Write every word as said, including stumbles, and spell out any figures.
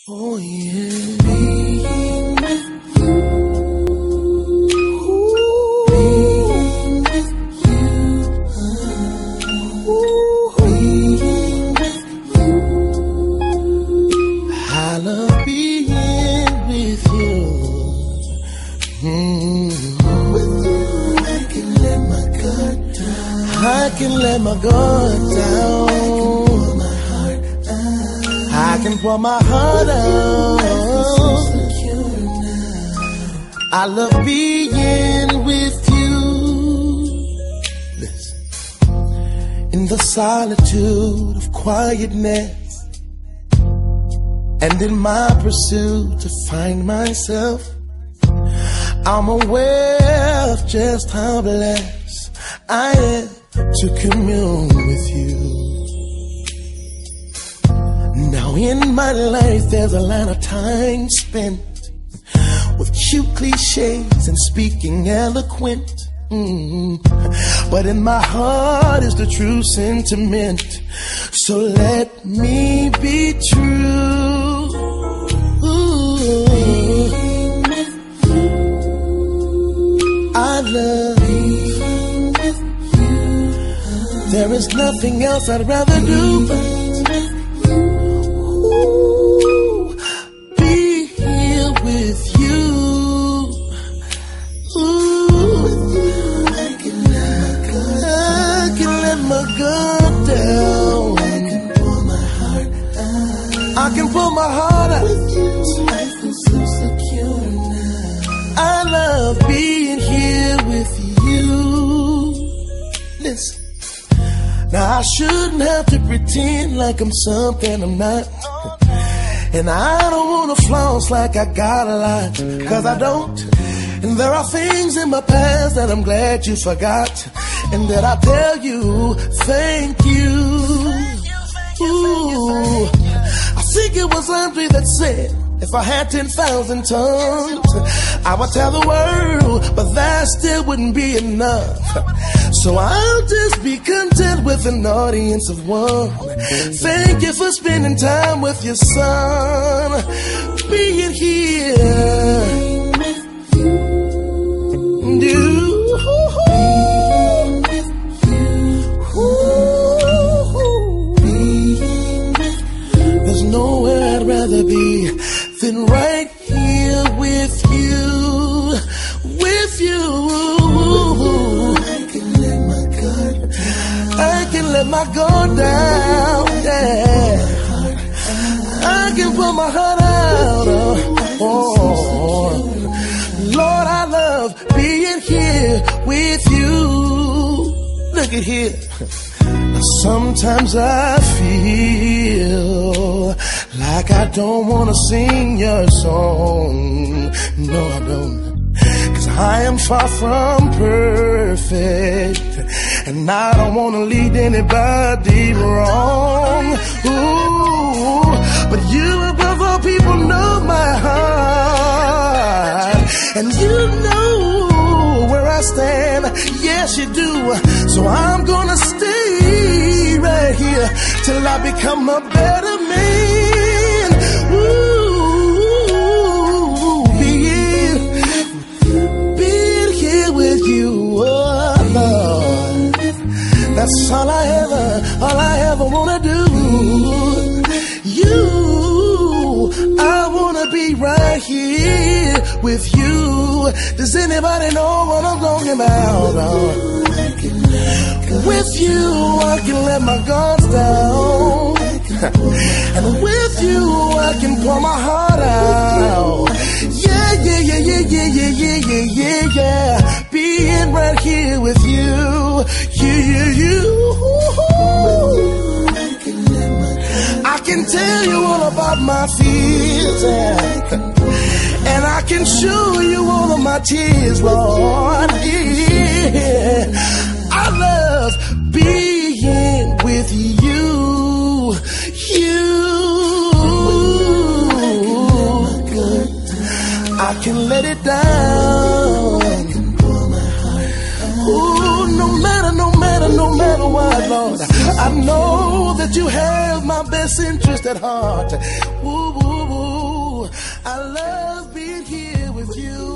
Oh yeah. Being with you. Ooh. Being with you. Ooh. Being with you. I love being with you. Mm-hmm. With you, I can let my guard down. I can let my guard down. I can pour my heart out. I love being with you. Listen. In the solitude of quietness, and in my pursuit to find myself, I'm aware of just how blessed I am to commune with you. Now in my life there's a lot of time spent with cute cliches and speaking eloquent, mm. But in my heart is the true sentiment. So let me be true. Ooh. I love being with you. There is nothing else I'd rather do but I can pull my heart out. With you, I feel so secure now. I love being here with you. Listen. Now I shouldn't have to pretend like I'm something I'm not. And I don't wanna floss like I got a lot, cause I don't. And there are things in my past that I'm glad you forgot, and that I tell you, thank you. Ooh. I think it was Andre that said, if I had ten thousand tongues, I would tell the world, but that still wouldn't be enough. So I'll just be content with an audience of one. Thank you for spending time with your son, being here. You. Nowhere I'd rather be than right here with you, with you. I can let my guard down. I can let my guard down, yeah. I can put my heart out. Oh, Lord, I love being here with you. Look at here. Sometimes I feel like I don't wanna sing your song. No, I don't. Cause I am far from perfect, and I don't wanna lead anybody wrong. Ooh, but you above all people know my heart, and you know where I stand. Yes, you do. So I'm gonna stay right here till I become a better man. Ooh, being, being here with you, oh Lord. That's all I ever, all I ever wanna do. You, I wanna be right here with you. Does anybody know what I'm talking about? Oh. With you, I can let my guards down, and with you, I can pour my heart out. Yeah, yeah, yeah, yeah, yeah, yeah, yeah, yeah, yeah, yeah. Being right here with you, you, you, you. I can tell you all about my fears, and I can show you all of my tears, Lord. Yeah. I love being with you, you. I can let it down. Ooh, no matter, no matter, no matter what, Lord. I know that you have my best interest at heart. Ooh, ooh, ooh. I love being here with you.